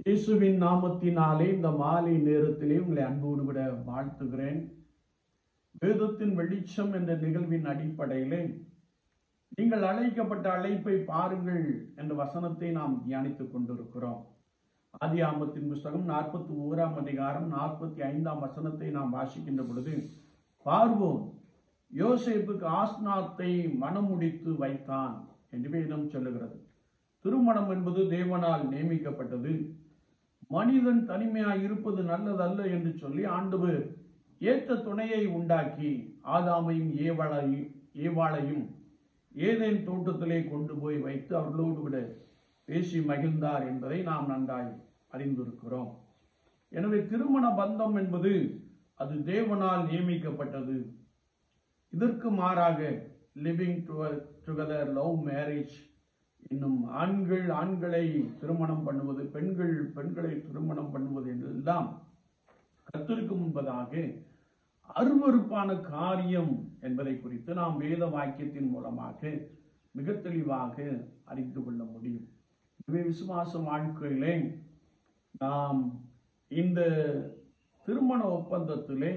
இயேசுவின் நாமத்தினாலே இந்த மாலை நேரத்திலே உங்களை அன்போடு விட வாழ்த்துகிறேன். வேதத்தின் வெளிச்சம் என்ற நிகழ்வின் அடிப்படையிலே நீங்கள் அழைக்கப்பட்ட அழைப்பை பாருங்கள் என்ற வசனத்தை நாம் தியானித்துக் கொண்டிருக்கிறோம். ஆதியாகமத்தின் புஸ்தகம் 41ஆம் அதிகாரம் 45ஆம் வசனத்தை நாம் வாசிக்கின்ற பொழுது, பார்வோன் யோசேப்புக்கு ஆஸ்நாத்தை மனம் முடித்து வைத்தான் என்று வேதம் சொல்லுகிறது. திருமணம் என்பது தேவனால் நியமிக்கப்பட்டது. மனிதன் தனிமையாய் இருப்பது நல்லதல்ல என்று சொல்லி ஆண்டவர் ஏற்ற துணையை உண்டாக்கி ஆதாமையும் ஏவாளையும் ஏதேன் தோட்டத்திலே கொண்டு போய் வைத்து அவர்களோடு விட பேசி மகிழ்ந்தார் என்பதை நாம் நன்றாய் அறிந்திருக்கிறோம். எனவே திருமண பந்தம் என்பது அது தேவனால் நியமிக்கப்பட்டது. இதற்கு மாறாக லிவிங் டுகெதர், லவ் மேரேஜ், இன்னும் ஆண்கள் ஆண்களை திருமணம் பண்ணுவது, பெண்கள் பெண்களை திருமணம் பண்ணுவது என்றெல்லாம் கர்த்தருக்கு முன்பதாக அருவருப்பான காரியம் என்பதை குறித்து நாம் வேத வாக்கியத்தின் மூலமாக மிக தெளிவாக அறிந்து கொள்ள முடியும். எனவே விசுவாச வாழ்க்கையிலே நாம் இந்த திருமண ஒப்பந்தத்திலே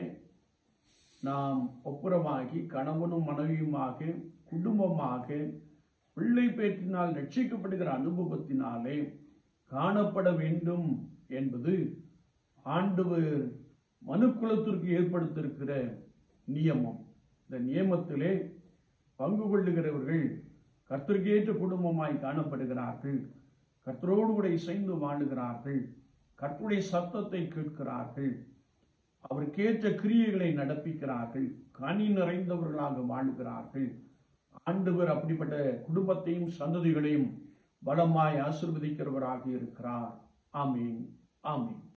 நாம் ஒப்புரவாகி கணவனும் மனைவியுமாக குடும்பமாக பிள்ளை பேற்றினால் ரட்சிக்கப்படுகிற அனுபவத்தினாலே காணப்பட வேண்டும் என்பது ஆண்டவர் மனுக்குலத்திற்கு ஏற்படுத்தியிருக்கிற நியமம். இந்த நியமத்திலே பங்கு கொள்ளுகிறவர்கள் கர்த்தருக்கு ஏற்ற குடும்பமாய் காணப்படுகிறார்கள். கர்த்தரோடு கூட இசைந்து வாழுகிறார்கள். கர்த்தருடைய சத்தத்தை கேட்கிறார்கள். அவருக்கேற்ற கிரியைகளை நடப்பிக்கிறார்கள். கனி நிறைந்தவர்களாக வாழுகிறார்கள். ஆண்டவர் அப்படிப்பட்ட குடும்பத்தையும் சந்ததிகளையும் பலமாய் ஆசீர்வதிக்கிறவராக இருக்கிறார். ஆமீன், ஆமீன்.